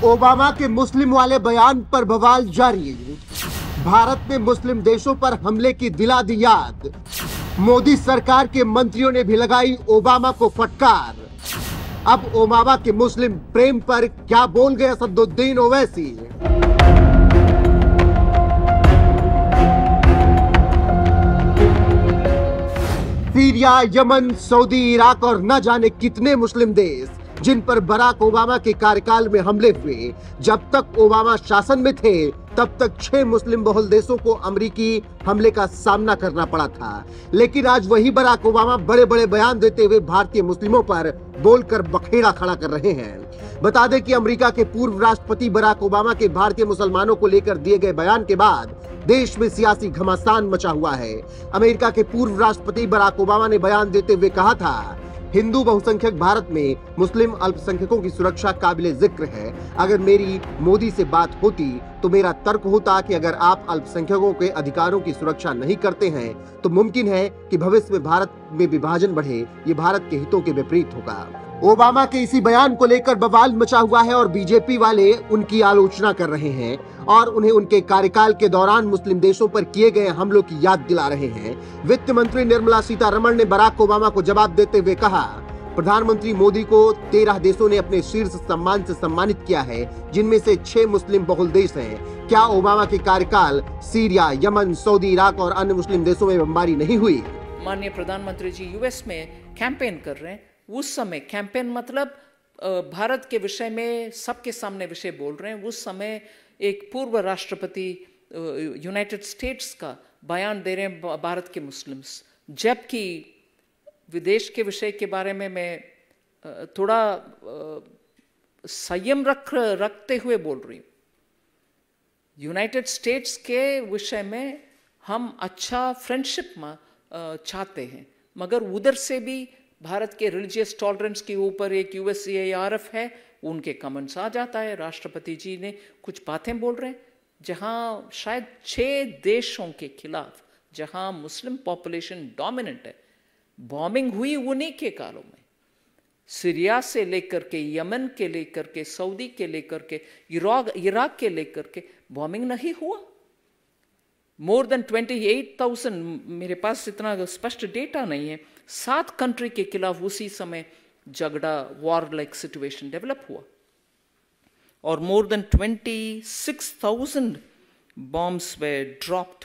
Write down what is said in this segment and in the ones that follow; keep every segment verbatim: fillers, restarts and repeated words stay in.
Obama के मुस्लिम वाले बयान पर बवाल जारी है। भारत ने मुस्लिम देशों पर हमले की दिला दी याद। मोदी सरकार के मंत्रियों ने भी लगाई ओबामा को फटकार। अब ओबामा के मुस्लिम प्रेम पर क्या बोल गए Asaduddin Owaisi. Syria, Yemen, Saudi, Iraq और न जाने कितने मुस्लिम देश जिन पर बराक ओबामा के कार्यकाल में हमले हुए। जब तक ओबामा शासन में थे तब तक छह मुस्लिम बहुल देशों को अमेरिकी हमले का सामना करना पड़ा था। लेकिन आज वही बराक ओबामा बड़े बड़े बयान देते हुए भारतीय मुस्लिमों पर बोलकर बखेड़ा खड़ा कर रहे हैं। बता दें कि अमेरिका के पूर्व राष्ट्रपति बराक ओबामा के भारतीय मुसलमानों को लेकर दिए गए बयान के बाद देश में सियासी घमासान मचा हुआ है। अमेरिका के पूर्व राष्ट्रपति बराक ओबामा ने बयान देते हुए कहा था, हिंदू बहुसंख्यक भारत में मुस्लिम अल्पसंख्यकों की सुरक्षा काबिले जिक्र है। अगर मेरी मोदी से बात होती तो मेरा तर्क होता कि अगर आप अल्पसंख्यकों के अधिकारों की सुरक्षा नहीं करते हैं तो मुमकिन है कि भविष्य में भारत में विभाजन बढ़े। ये भारत के हितों के विपरीत होगा। ओबामा के इसी बयान को लेकर बवाल मचा हुआ है और बीजेपी वाले उनकी आलोचना कर रहे हैं और उन्हें उनके कार्यकाल के दौरान मुस्लिम देशों पर किए गए हमलों की याद दिला रहे हैं। वित्त मंत्री निर्मला सीतारमण ने बराक ओबामा को जवाब देते हुए कहा, प्रधानमंत्री मोदी को तेरह देशों ने अपने शीर्ष सम्मान से सम्मानित किया है, जिनमें से छह मुस्लिम बहुल देश हैं। क्या ओबामा के कार्यकाल सीरिया, यमन, सऊदी, इराक और अन्य मुस्लिम देशों में बमबारी नहीं हुई? माननीय प्रधानमंत्री जी यूएस में कैंपेन कर रहे हैं। उस समय कैंपेन मतलब भारत के विषय में सबके सामने विषय बोल रहे हैं। उस समय एक पूर्व राष्ट्रपति यूनाइटेड स्टेट्स का बयान दे रहे हैं भारत के मुस्लिम्स, जबकि विदेश के विषय के बारे में मैं थोड़ा संयम रख रखते हुए बोल रही हूँ। यूनाइटेड स्टेट्स के विषय में हम अच्छा फ्रेंडशिप चाहते हैं, मगर उधर से भी भारत के रिलीजियस टॉलरेंस के ऊपर एक यूएससीआईआरएफ है, उनके कमेंट्स आ जाता है। राष्ट्रपति जी ने कुछ बातें बोल रहे हैं जहां शायद छह देशों के खिलाफ, जहां मुस्लिम पॉपुलेशन डोमिनेंट है, बॉम्बिंग हुई उन्हीं के कालों में। सीरिया से लेकर के, यमन के लेकर के, सऊदी के लेकर के, इराक इराक के लेकर के बॉम्बिंग नहीं हुआ। More than twenty eight thousand, मेरे पास इतना स्पष्ट डेटा नहीं है, सात कंट्री के खिलाफ उसी समय झगड़ा, वॉर लाइक सिचुएशन डेवलप हुआ और more than twenty six thousand bombs वे ड्रॉप्ड।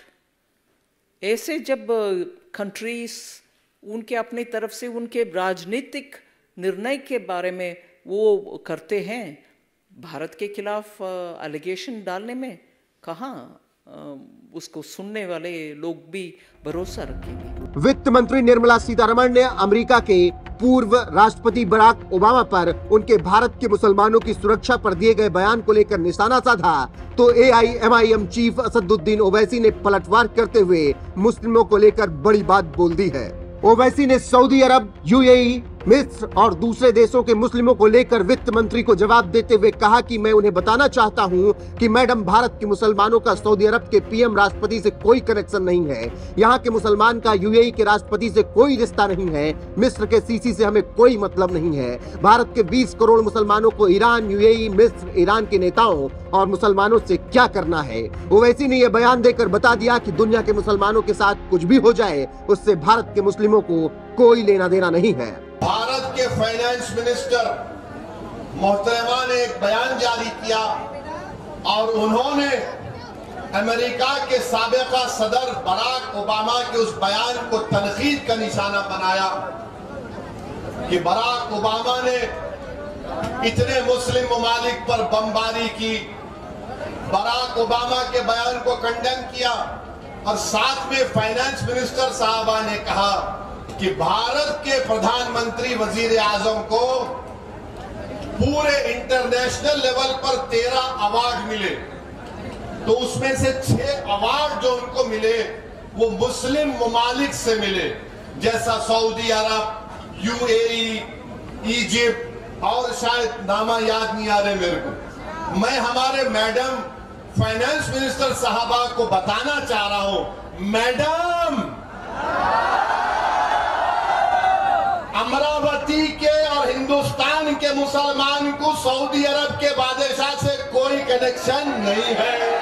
ऐसे जब कंट्रीज उनके अपनी तरफ से उनके राजनीतिक निर्णय के बारे में वो करते हैं, भारत के खिलाफ एलिगेशन डालने में कहाँ उसको सुनने वाले लोग भी भरोसा रखेंगे। वित्त मंत्री निर्मला सीतारमण ने अमेरिका के पूर्व राष्ट्रपति बराक ओबामा पर उनके भारत के मुसलमानों की सुरक्षा पर दिए गए बयान को लेकर निशाना साधा तो एआईएमआईएम चीफ असदुद्दीन ओवैसी ने पलटवार करते हुए मुस्लिमों को लेकर बड़ी बात बोल दी है। ओवैसी ने सऊदी अरब, यूएई, मिस्र और दूसरे देशों के मुस्लिमों को लेकर वित्त मंत्री को जवाब देते हुए कहा कि मैं उन्हें बताना चाहता हूं कि मैडम, भारत के मुसलमानों का सऊदी अरब के पीएम राष्ट्रपति से कोई कनेक्शन नहीं है। यहाँ के मुसलमान का यूएई के राष्ट्रपति से कोई रिश्ता नहीं है। मिस्र के सीसी से हमें कोई मतलब नहीं है। भारत के बीस करोड़ मुसलमानों को ईरान, यूएई, मिस्र, ईरान के नेताओं और मुसलमानों से क्या करना है। ओवैसी ने यह बयान देकर बता दिया कि दुनिया के मुसलमानों के साथ कुछ भी हो जाए, उससे भारत के मुस्लिमों को कोई लेना देना नहीं है। भारत के फाइनेंस मिनिस्टर मोहतरमा ने एक बयान जारी किया और उन्होंने अमेरिका के साबिका सदर बराक ओबामा के उस बयान को तनकीद का निशाना बनाया कि बराक ओबामा ने इतने मुस्लिम ममालिक पर बमबारी की। बराक ओबामा के बयान को कंडेम किया और साथ में फाइनेंस मिनिस्टर साहबा ने कहा कि भारत के प्रधानमंत्री वजीर आजम को पूरे इंटरनेशनल लेवल पर तेरह अवार्ड मिले, तो उसमें से छह अवार्ड जो उनको मिले वो मुस्लिम ममालिक से मिले, जैसा सऊदी अरब, यूएई, इजिप्ट और शायद नामा याद नहीं आ रहे मेरे को। मैं हमारे मैडम फाइनेंस मिनिस्टर साहबा को बताना चाह रहा हूं, मैडम, अमरावती के और हिंदुस्तान के मुसलमान को सऊदी अरब के बादशाह से कोई कनेक्शन नहीं है।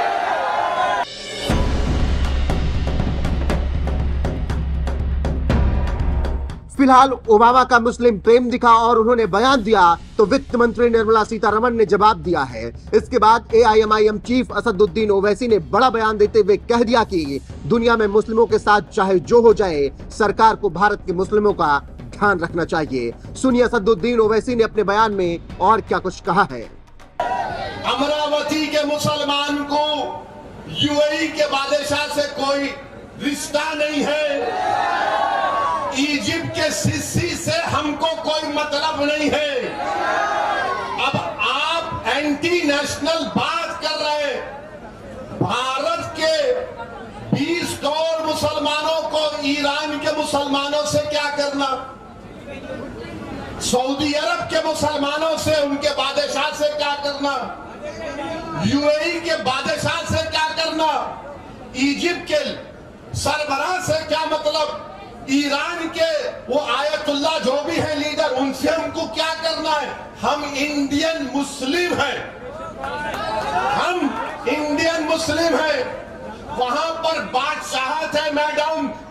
फिलहाल ओबामा का मुस्लिम प्रेम दिखा और उन्होंने बयान दिया तो वित्त मंत्री निर्मला सीतारमण ने जवाब दिया है। इसके बाद एआईएमआईएम चीफ असदुद्दीन ओवैसी ने बड़ा बयान देते हुए कह दिया कि दुनिया में मुस्लिमों के साथ चाहे जो हो जाए, सरकार को भारत के मुस्लिमों का ध्यान रखना चाहिए। सुनिए असदुद्दीन ओवैसी ने अपने बयान में और क्या कुछ कहा है। अमरावती के मुसलमान को यूएई के बादशाह से कोई रिश्ता नहीं है। इजिप्ट के सिसी से हमको कोई मतलब नहीं है। अब आप एंटी नेशनल बात कर रहे हैं। भारत के बीस करोड़ मुसलमानों को ईरान के मुसलमानों से क्या करना, सऊदी अरब के मुसलमानों से, उनके बादशाह से क्या करना, यूएई के बादशाह से क्या करना, इजिप्ट के सरबराह से क्या मतलब, ईरान के वो आयतुल्लाह जो भी है लीडर, उनसे हमको क्या करना है। हम इंडियन मुस्लिम हैं, हम इंडियन मुस्लिम हैं। वहां पर बादशाहत है मैडम,